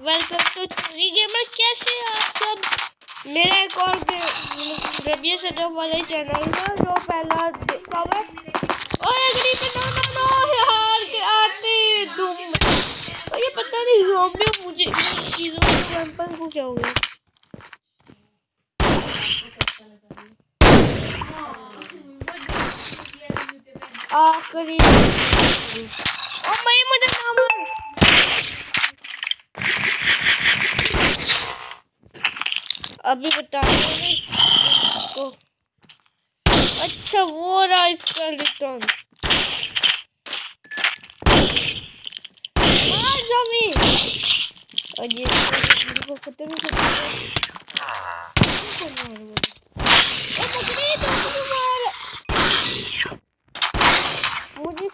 Welcome to चोरी gamer. कैसे आप सब? मेरा एक और रबिया सदम वाले चैनल का जो पहला देखा हुआ। ओए गरीब नो यार के आते तुम। और ये पता नहीं ज़ॉम्बी मुझे चीज़ों के वैम्पायर को क्या हो गया। आखिरी ओ भाई मुझे ना मार। अभी बता को। अच्छा वो रहा इसका रिटर्न। मार ज़ॉम्बी। और ये को खत्म ही कर दिया। मुझे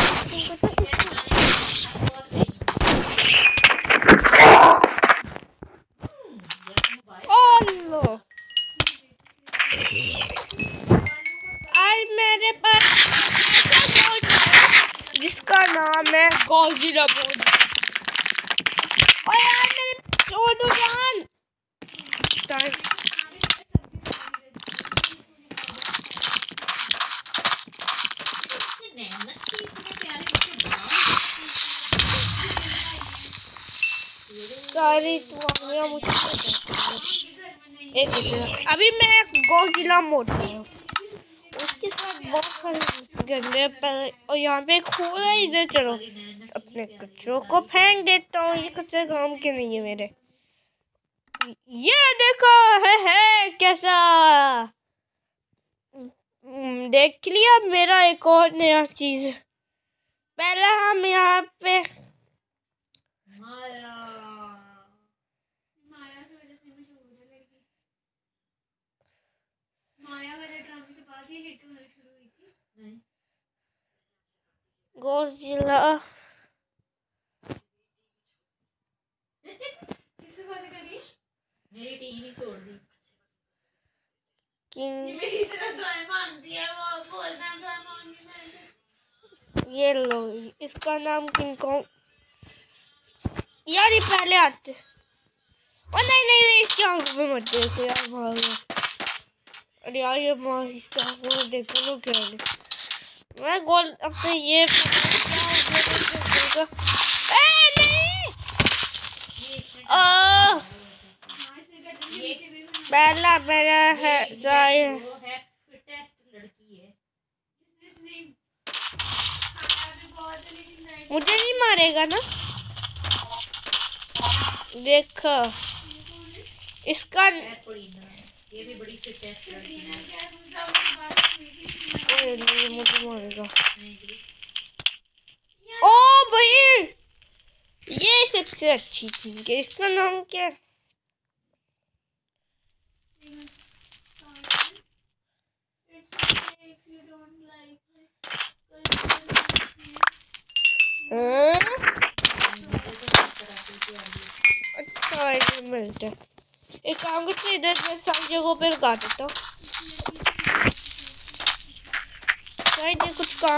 आज मेरे पास जिसका नाम है गॉडजिला बोर्ड। और यार मेरे छोटू जान सारी एक अभी मैं गॉडजिला मोड उसके साथ बहुत सारे गंदे और यहाँ पे एक हो रहा है। इधर चलो अपने कचरों को फेंक देता हूँ। ये कचरा काम के नहीं है मेरे। ये देखो है कैसा देख लिया मेरा एक और नया चीज। पहले हम यहाँ पे गॉडजिला मेरी टीम ही छोड़ दी। ये लो इसका नाम किंग कॉन्ग। यार ये पहले आते। ओ नहीं इसके आंखों में मत देखो यार भाग। अरे यार ये मार इसके आंखों में देखो लो क्या है। मैं गोल अपने ये पहला मेरा है साय मुझे नहीं मारेगा ना। देखो इसका ये भी बड़ी फिटेस्ट लड़की है। मुझे मारेगा। ओ भाई ये सबसे अच्छी चीज है। इसका नाम क्या है? अच्छा ये मिलता है। एक काम करते इधर मैं सब जगहों पर लगा देता हूँ। शायद ये कुछ काम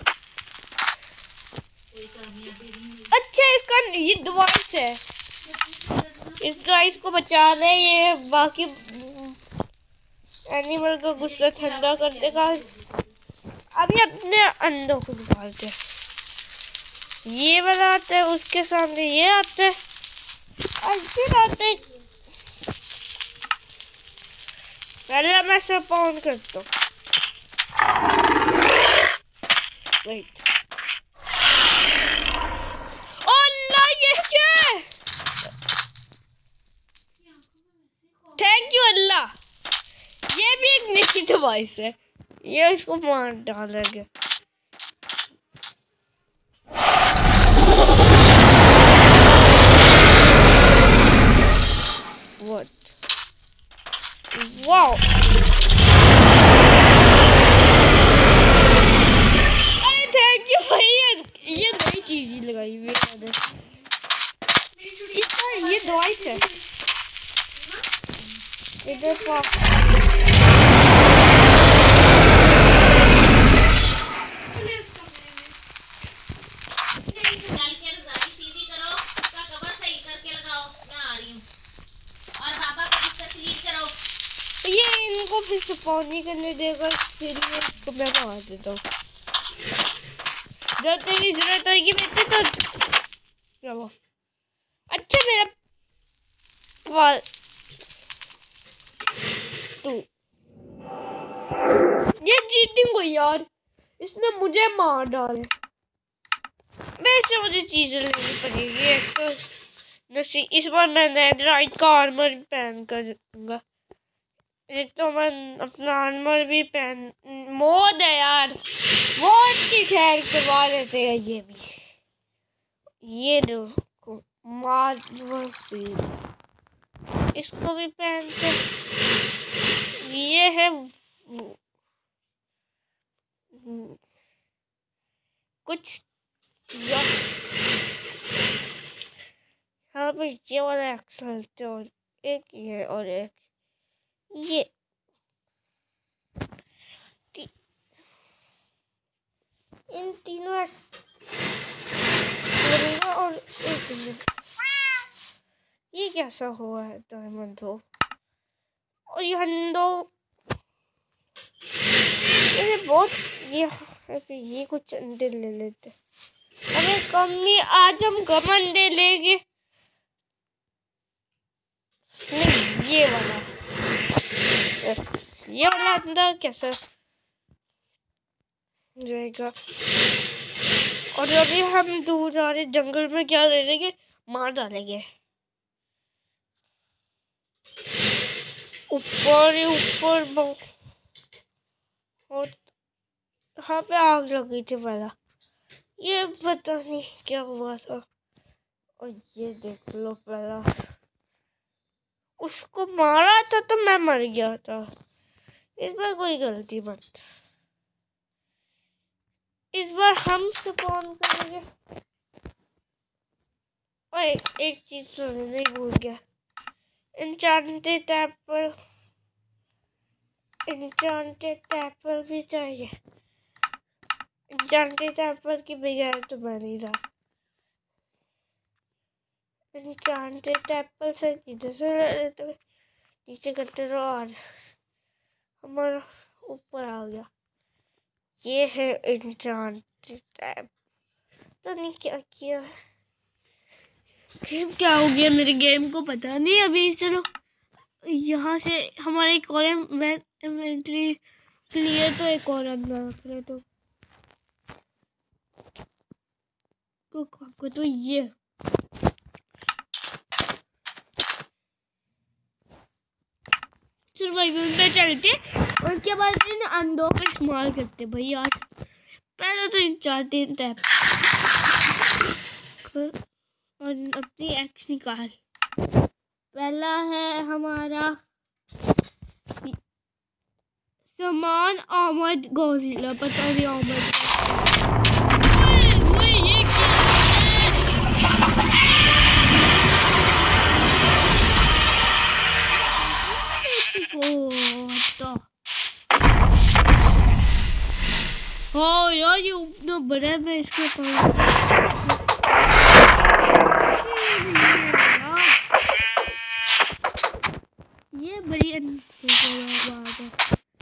अच्छा इसका ये डिवाइस है। इस डिवाइस को बचा ले। ये बाकी एनिमल का गुस्सा ठंडा कर देगा। अभी अपने अंडों को निकालते हैं। ये वाला आता है उसके सामने ये आता है और फिर आते हैं। पहले मैं सब ऑन करता हूँ। वेट अल्लाह ये क्या है? थैंक यू अल्लाह। ये भी एक नई डिवाइस है। ये इसको मार डालेंगे। What? Wow! अरे थैंक यू भाई। ये नई चीज ही लगाई हुई है। इसका ये डिवाइस है। इधर सीधी करो, उसका कवर सही करके लगाओ। फिर स्पॉन नहीं करने देगा, इसलिए इसको मैं मार देता हूँ। जब तेरी जरूरत होगी बेटे तो चलो। अच्छा मेरा वाल तू ये चीटिंग हुई यार, इसने मुझे मार डाले। वैसे मुझे चीजें लेनी पड़ेगी। एक तो नसी इस बार मैं नेदराइट का आर्मर पहन कर दूंगा। एक तो मैं अपना आर्मर भी पहन, मोद है यार, मोद की खैर करवा लेते हैं। ये भी, ये देखो मार्बल सील, इसको भी पहनते। ये है कुछ यहाँ पर ये वाला एक्सल तो एक ये और एक ये इन तीनों और एक मिनट, ये कैसा हुआ है डायमंड हो और ये हंडो, ये बहुत ये है कि ये कुछ अंडे ले लेते। हमें कमी आज हम कम अंडे लेंगे। नहीं ये वाला अंडा कैसा जाएगा। और अभी हम दूर जा रहे जंगल में, क्या ले लेंगे, मार डालेंगे। ऊपर और यहाँ पे आग लगी थी पहला, ये पता नहीं क्या हुआ था। और ये देख लो, पहला उसको मारा था तो मैं मर गया था। इस बार कोई गलती मत, इस बार हम स्पॉन करेंगे। और एक चीज सुनने नहीं भूल गया, एन्चेंटेड एप्पल भी चाहिए। एन्चेंटेड एप्पल की बगैर तो बन नहीं रहा। एन्चेंटेड एप्पल से इधर से नीचे करते रहो और हमारा ऊपर आ गया। ये है एन्चेंटेड एप्पल। तो नहीं क्या किया, गेम क्या हो गया मेरे गेम को पता नहीं। अभी चलो यहाँ से हमारे एक और इन्वेंटरी क्लियर, तो एक और अंदर रख रहे तो ये सर्वाइवल पे चलते और उसके बाद इन अंडों का इस्तेमाल करते भाई। आज पहले तो एन्चेंटेड एप्पल और अपनी एक्स निकाल। पहला है हमारा सामान आमद गौजिला, पता नहीं आमद ये क्या हो यार, ये उतना बड़ा मैं इसको ये बड़ी बात है।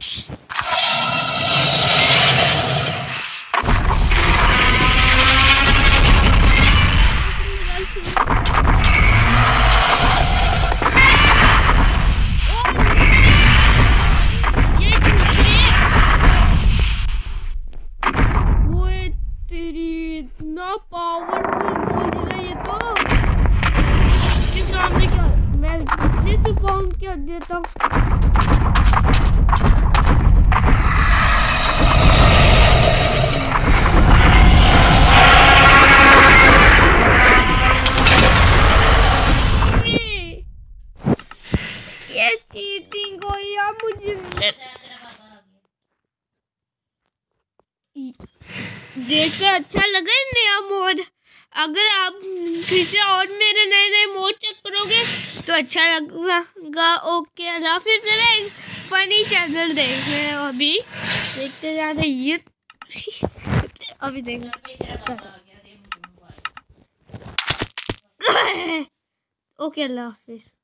देखकर अच्छा लगा नया मोड। अगर आप फिर से और मेरे नए मोड चेक करोगे तो अच्छा लगेगा। ओके, अल्लाह हाफिज़। जरा एक फनी चैनल देख रहे हैं, अभी देखते जा रहे ये अभी देख ओके, अल्लाह हाफिज़।